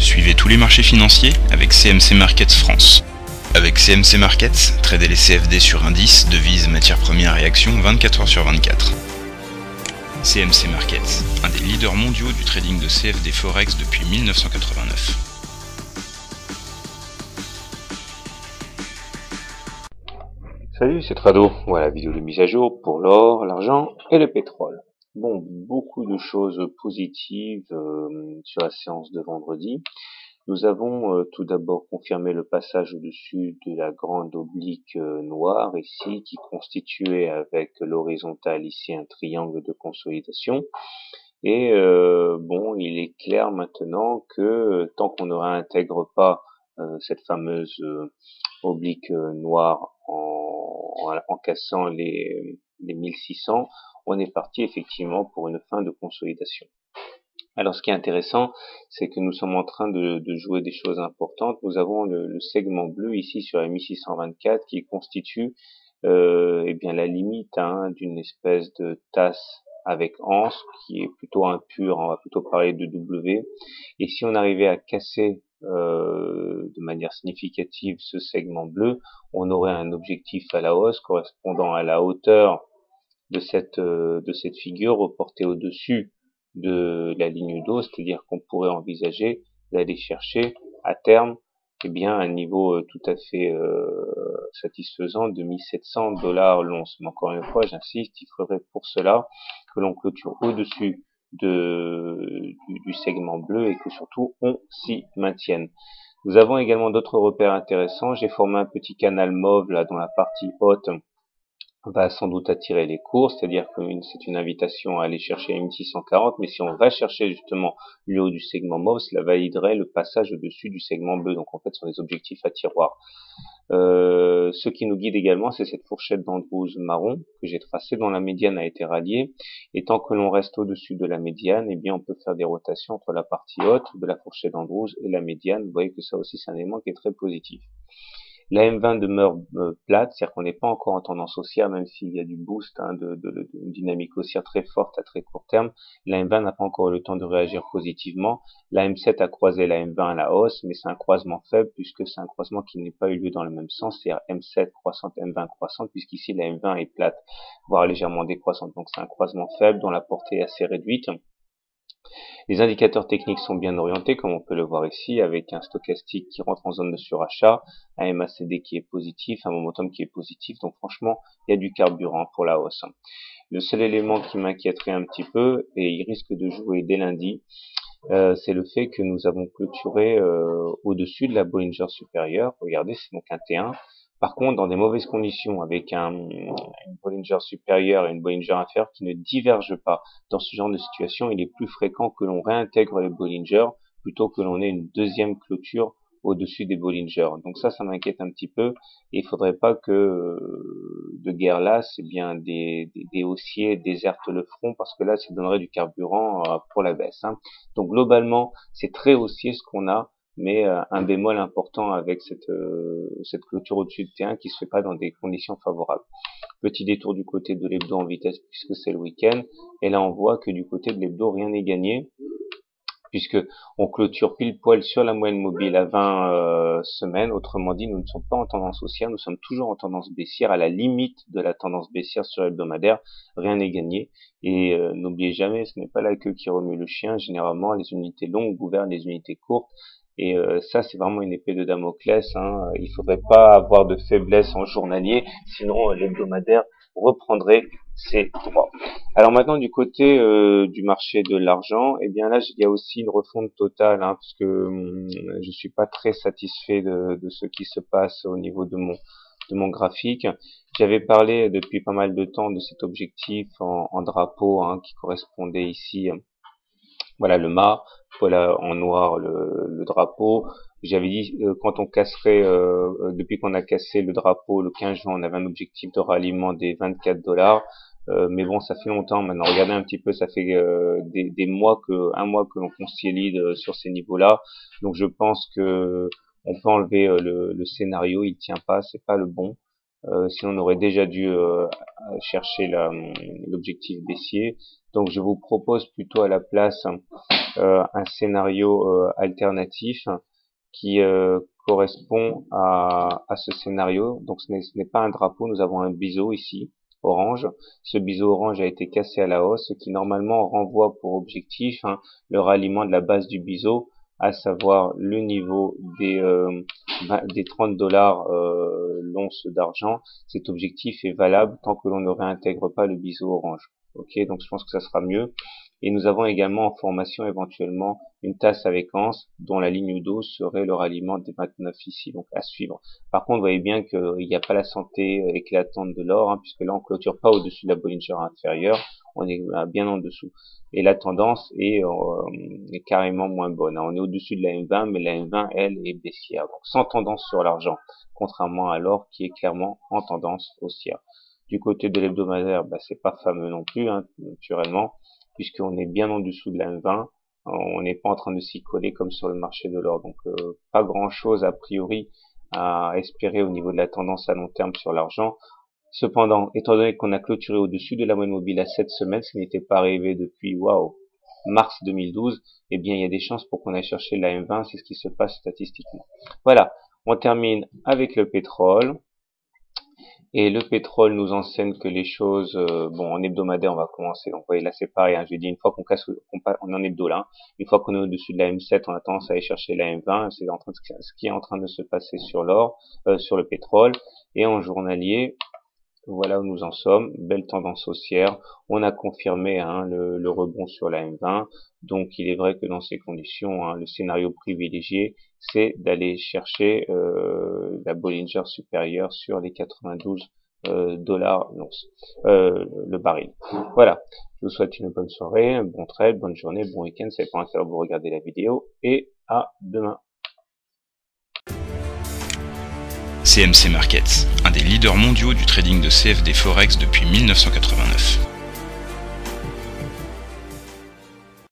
Suivez tous les marchés financiers avec CMC Markets France. Avec CMC Markets, tradez les CFD sur indices, devises, matières premières et actions 24 heures sur 24. CMC Markets, un des leaders mondiaux du trading de CFD Forex depuis 1989. Salut, c'est Trado. Voilà, vidéo de mise à jour pour l'or, l'argent et le pétrole. Bon, beaucoup de choses positives sur la séance de vendredi. Nous avons tout d'abord confirmé le passage au-dessus de la grande oblique noire ici, qui constituait avec l'horizontale ici un triangle de consolidation. Et bon, il est clair maintenant que tant qu'on ne réintègre pas cette fameuse oblique noire en cassant les 1600, on est parti effectivement pour une fin de consolidation. Alors ce qui est intéressant, c'est que nous sommes en train de jouer des choses importantes. Nous avons le segment bleu ici sur la 1624 qui constitue eh bien la limite d'une espèce de tasse avec anse qui est plutôt impure, on va plutôt parler de W. Et si on arrivait à casser de manière significative ce segment bleu, on aurait un objectif à la hausse correspondant à la hauteur de cette figure reportée au-dessus de la ligne d'eau, c'est-à-dire qu'on pourrait envisager d'aller chercher à terme bien un niveau tout à fait satisfaisant de 1700 $ l'once. Mais encore une fois, j'insiste, il faudrait pour cela que l'on clôture au-dessus du segment bleu et que surtout on s'y maintienne. Nous avons également d'autres repères intéressants. J'ai formé un petit canal mauve là dans la partie haute, va sans doute attirer les cours, c'est-à-dire que c'est une invitation à aller chercher M640, mais si on va chercher justement le haut du segment mauve, cela validerait le passage au-dessus du segment bleu, donc en fait ce sont des objectifs à tiroir. Ce qui nous guide également, c'est cette fourchette d'Andrews marron que j'ai tracée, dont la médiane a été ralliée, et tant que l'on reste au-dessus de la médiane, eh bien on peut faire des rotations entre la partie haute de la fourchette d'Andrews et la médiane. Vous voyez que ça aussi c'est un élément qui est très positif. La M20 demeure plate, c'est-à-dire qu'on n'est pas encore en tendance haussière, même s'il y a du boost de dynamique haussière très forte à très court terme. La M20 n'a pas encore eu le temps de réagir positivement. La M7 a croisé la M20 à la hausse, mais c'est un croisement faible puisque c'est un croisement qui n'a pas eu lieu dans le même sens, c'est-à-dire M7 croissante, M20 croissante, puisqu'ici la M20 est plate, voire légèrement décroissante. Donc c'est un croisement faible dont la portée est assez réduite. Les indicateurs techniques sont bien orientés, comme on peut le voir ici, avec un stochastique qui rentre en zone de surachat, un MACD qui est positif, un momentum qui est positif. Donc franchement, il y a du carburant pour la hausse. Le seul élément qui m'inquiéterait un petit peu, et il risque de jouer dès lundi, c'est le fait que nous avons clôturé au-dessus de la Bollinger supérieure. Regardez, c'est donc un T1. Par contre, dans des mauvaises conditions, avec une Bollinger supérieure et une Bollinger inférieure qui ne divergent pas, dans ce genre de situation, il est plus fréquent que l'on réintègre les Bollinger plutôt que l'on ait une deuxième clôture au-dessus des Bollinger. Donc ça m'inquiète un petit peu. Et il faudrait pas que de guerre là, c'est bien des haussiers désertent le front, parce que là, ça donnerait du carburant pour la baisse. Donc globalement, c'est très haussier ce qu'on a, mais un bémol important avec cette clôture au-dessus de T1 qui se fait pas dans des conditions favorables. Petit détour du côté de l'hebdo en vitesse puisque c'est le week-end, et là on voit que du côté de l'hebdo rien n'est gagné, puisque on clôture pile poil sur la moyenne mobile à 20 semaines. Autrement dit, nous ne sommes pas en tendance haussière, nous sommes toujours en tendance baissière, à la limite de la tendance baissière sur l'hebdomadaire. Rien n'est gagné. Et n'oubliez jamais, ce n'est pas la queue qui remue le chien. Généralement, les unités longues gouvernent les unités courtes. Et ça, c'est vraiment une épée de Damoclès. Il faudrait pas avoir de faiblesse en journalier, sinon l'hebdomadaire reprendrait ses droits. Alors maintenant, du côté du marché de l'argent, eh bien là, il y a aussi une refonte totale, parce que je suis pas très satisfait de ce qui se passe au niveau de mon graphique. J'avais parlé depuis pas mal de temps de cet objectif en drapeau, qui correspondait ici. Voilà le mât, voilà en noir le drapeau. J'avais dit quand on casserait, depuis qu'on a cassé le drapeau le 15 juin, on avait un objectif de ralliement des 24 $. Mais bon, ça fait longtemps maintenant. Regardez un petit peu, ça fait un mois que l'on consolide sur ces niveaux-là. Donc je pense que on peut enlever le scénario, il tient pas, c'est pas le bon. sinon on aurait déjà dû chercher l'objectif baissier. Donc je vous propose plutôt à la place un scénario alternatif qui correspond à ce scénario. Donc ce n'est pas un drapeau, nous avons un biseau ici, orange. Ce biseau orange a été cassé à la hausse, ce qui normalement renvoie pour objectif le ralliement de la base du biseau, à savoir le niveau des $30 l'once d'argent. Cet objectif est valable tant que l'on ne réintègre pas le biseau orange. Ok, donc je pense que ça sera mieux. Et nous avons également en formation éventuellement une tasse avec anse dont la ligne d'eau serait le ralliement des 29 ici, donc à suivre. Par contre, vous voyez bien qu'il n'y a pas la santé éclatante de l'or, puisque là on clôture pas au-dessus de la Bollinger inférieure, on est bien en dessous. Et la tendance est carrément moins bonne. On est au-dessus de la M20, mais la M20, elle, est baissière, donc sans tendance sur l'argent, contrairement à l'or qui est clairement en tendance haussière. Du côté de l'hebdomadaire, c'est pas fameux non plus, naturellement, puisqu'on est bien en dessous de la M20, on n'est pas en train de s'y coller comme sur le marché de l'or, donc pas grand chose a priori à espérer au niveau de la tendance à long terme sur l'argent. Cependant, étant donné qu'on a clôturé au-dessus de la moyenne mobile à 7 semaines, ce qui n'était pas arrivé depuis mars 2012, eh bien il y a des chances pour qu'on aille chercher la M20, c'est ce qui se passe statistiquement. Voilà, on termine avec le pétrole. Et le pétrole nous enseigne que les choses, en hebdomadaire, on va commencer. Donc, vous voyez, là, c'est pareil. Je dis une fois qu'on est en hebdo là, une fois qu'on est au-dessus de la M7, on a tendance à aller chercher la M20. C'est ce qui est en train de se passer sur l'or, sur le pétrole. Et en journalier, voilà où nous en sommes. Belle tendance haussière. On a confirmé le rebond sur la M20. Donc, il est vrai que dans ces conditions, le scénario privilégié, c'est d'aller chercher la Bollinger supérieure sur les 92 dollars l'once, le baril. Voilà. Je vous souhaite une bonne soirée, un bon trade, bonne journée, bon week-end. Ça dépend à quelle heure vous regardez la vidéo. Et à demain. CMC Markets, un des leaders mondiaux du trading de CFD Forex depuis 1989.